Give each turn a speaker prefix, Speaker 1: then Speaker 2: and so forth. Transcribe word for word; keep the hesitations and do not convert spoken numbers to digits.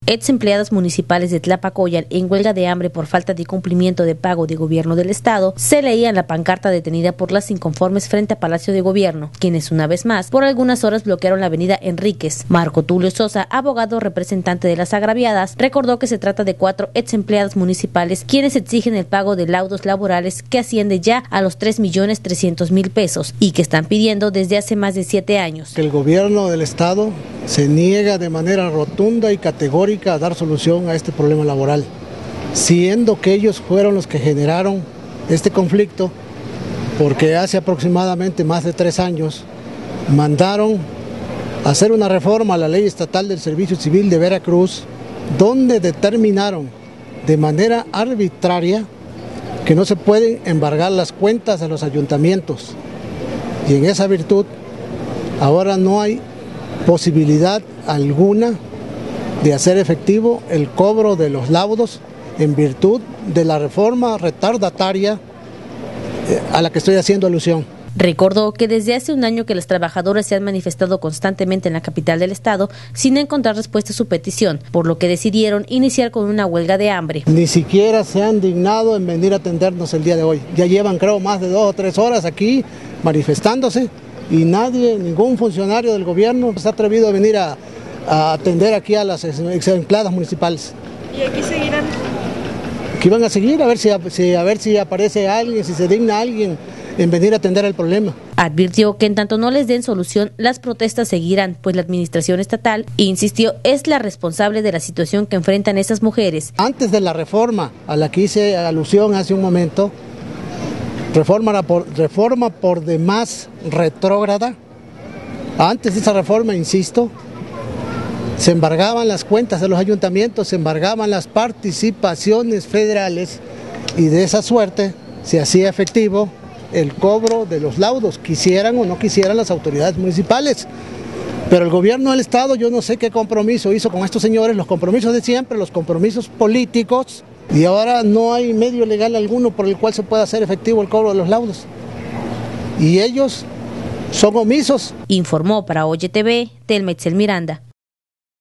Speaker 1: Ex empleadas municipales de Tlapacoyan en huelga de hambre por falta de cumplimiento de pago de gobierno del estado, se leía en la pancarta detenida por las inconformes frente a Palacio de Gobierno, quienes una vez más por algunas horas bloquearon la avenida Enríquez. Marco Tulio Sosa, abogado representante de las agraviadas, recordó que se trata de cuatro ex empleadas municipales quienes exigen el pago de laudos laborales que asciende ya a los tres millones trescientos mil pesos y que están pidiendo desde hace más de siete años.
Speaker 2: Que el gobierno del estado se niega de manera rotunda y categórica a dar solución a este problema laboral, siendo que ellos fueron los que generaron este conflicto, porque hace aproximadamente más de tres años mandaron a hacer una reforma a la ley estatal del Servicio Civil de Veracruz, donde determinaron de manera arbitraria que no se pueden embargar las cuentas a los ayuntamientos, y en esa virtud ahora no hay posibilidad alguna de hacer efectivo el cobro de los laudos en virtud de la reforma retardataria a la que estoy haciendo alusión.
Speaker 1: Recordó que desde hace un año que las trabajadoras se han manifestado constantemente en la capital del estado sin encontrar respuesta a su petición, por lo que decidieron iniciar con una huelga de hambre.
Speaker 2: Ni siquiera se han dignado en venir a atendernos el día de hoy. Ya llevan creo más de dos o tres horas aquí manifestándose y nadie, ningún funcionario del gobierno se ha atrevido a venir a a atender aquí a las ex empleadas municipales.
Speaker 3: ¿Y aquí seguirán?
Speaker 2: Aquí van a seguir a ver si, si, a ver si aparece alguien, si se digna alguien en venir a atender el problema.
Speaker 1: Advirtió que en tanto no les den solución, las protestas seguirán, pues la administración estatal, insistió, es la responsable de la situación que enfrentan esas mujeres.
Speaker 2: Antes de la reforma a la que hice alusión hace un momento, reforma por, reforma por demás retrógrada, antes de esa reforma, insisto, se embargaban las cuentas de los ayuntamientos, se embargaban las participaciones federales y de esa suerte se hacía efectivo el cobro de los laudos, quisieran o no quisieran las autoridades municipales. Pero el gobierno del estado, yo no sé qué compromiso hizo con estos señores, los compromisos de siempre, los compromisos políticos, y ahora no hay medio legal alguno por el cual se pueda hacer efectivo el cobro de los laudos. Y ellos son omisos.
Speaker 1: Informó para Oye T V, Telma Itzel Miranda.